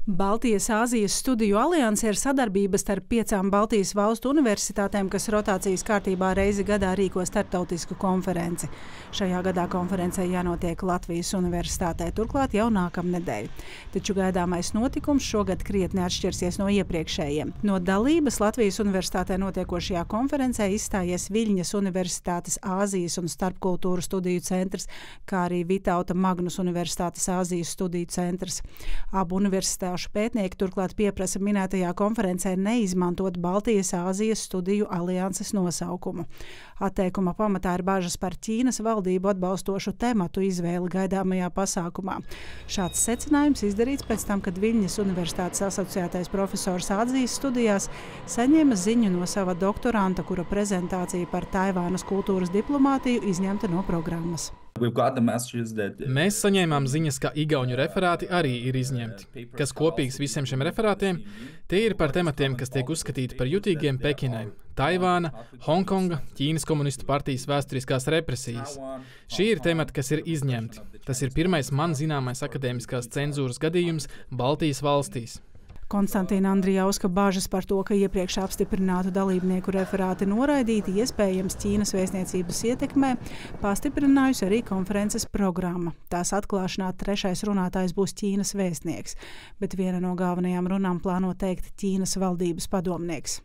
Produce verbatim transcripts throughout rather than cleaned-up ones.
Baltijas Āzijas studiju alianse ir sadarbība starp piecām Baltijas valstu universitātēm, kas rotācijas kārtībā reizi gadā rīko starptautisku konferenci. Šajā gadā konferencē jānotiek Latvijas universitātē, turklāt jau nākamnedēļ. Taču gaidāmais notikums šogad krietni atšķirsies no iepriekšējiem. No dalības Latvijas universitātē notiekošajā konferencē izstājies Viļņas Universitātes Āzijas un starpkultūru studiju centrs, kā arī Vitauta Magnus Universitātes Āzijas studiju centrs. Abu universitāšu pētnieki turklāt pieprasa minētajā konferencē neizmantot Baltijas Āzijas studiju alianses nosaukumu. Atteikuma pamatā ir bažas par Ķīnas valdību atbalstošu tematu izvēli gaidāmajā pasākumā. Šāds secinājums izdarīts pēc tam, kad Viļņas Universitātes asociētais profesors Āzijas studijās saņēma ziņu no sava doktoranta, kura prezentācija par Taivānas kultūras diplomātiju izņemta no programmas. Mēs saņēmām ziņas, ka igauņu referāti arī ir izņemti. Kas kopīgs visiem šiem referātiem? Tie ir par tematiem, kas tiek uzskatīti par jutīgiem Pekinai. Taivāna, Hongkonga, Ķīnas komunistu partijas vēsturiskās represijas. Šī ir temati, kas ir izņemti. Tas ir pirmais man zināmais akadēmiskās cenzūras gadījums Baltijas valstīs. Konstantīna Andrijauska bažas par to, ka iepriekš apstiprinātu dalībnieku referāti noraidīti, iespējams Ķīnas vēstniecības ietekmē, pastiprinājusi arī konferences programma. Tās atklāšanā trešais runātājs būs Ķīnas vēstnieks, bet viena no galvenajām runām plāno teikt Ķīnas valdības padomnieks.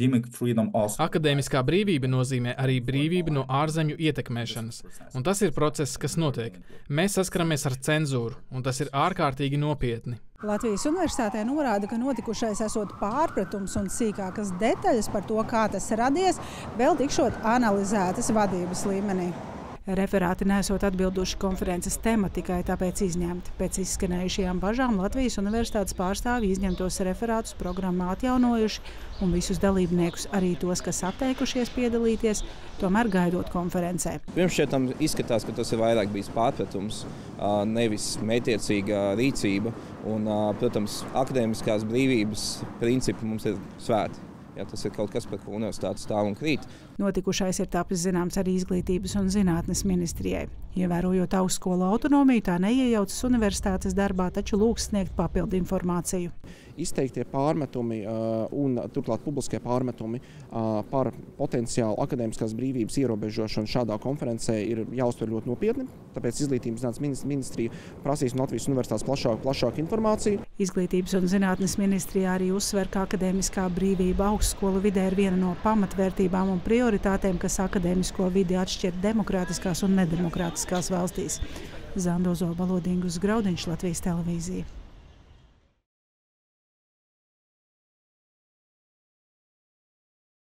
Akadēmiskā brīvība nozīmē arī brīvība no ārzemju ietekmēšanas, un tas ir process, kas notiek. Mēs saskaramies ar cenzūru, un tas ir ārkārtīgi nopietni. Latvijas universitātē norāda, ka notikušais esot pārpratums un sīkākas detaļas par to, kā tas radies, vēl tikšot analizētas vadības līmenī. Referāti nesot atbilduši konferences tematikai, tāpēc izņemti. Pēc izskanējušajām bažām Latvijas universitātes pārstāvji izņemtos referātus programmā atjaunojuši un visus dalībniekus, arī tos, kas atteikušies piedalīties, tomēr gaidot konferencē. Pirms šķietam izskatās, ka tas ir vairāk bijis pārpratums, nevis mētiecīga rīcība. Un, protams, akadēmiskās brīvības principi mums ir svēti. Ja, tas ir kaut kas, par ko universitāte stāv un krīt. Notikušais ir tapis zināms arī Izglītības un zinātnes ministrijai. Ievērojot augstskolu autonomiju, tā neiejaucas universitātes darbā, taču lūgs sniegt papildu informāciju. Izteiktie pārmetumi un turklāt publiskie pārmetumi par potenciālu akadēmiskās brīvības ierobežošanu šādā konferencē ir jāuztver ļoti nopietni. Tāpēc Izglītības un zinātnes ministrija prasīs no Latvijas universitātes plašāku, plašāku informāciju. Izglītības un zinātnes ministrijā arī uzsver, ka akadēmiskā brīvība augstskolu vidē ir viena no pamatvērtībām un prioritātēm, kas akadēmisko vidi atšķir demokrātiskās un nedemokrātiskās valstīs. Zanda Ozola, Balodingus Graudiņš, Latvijas televīzija.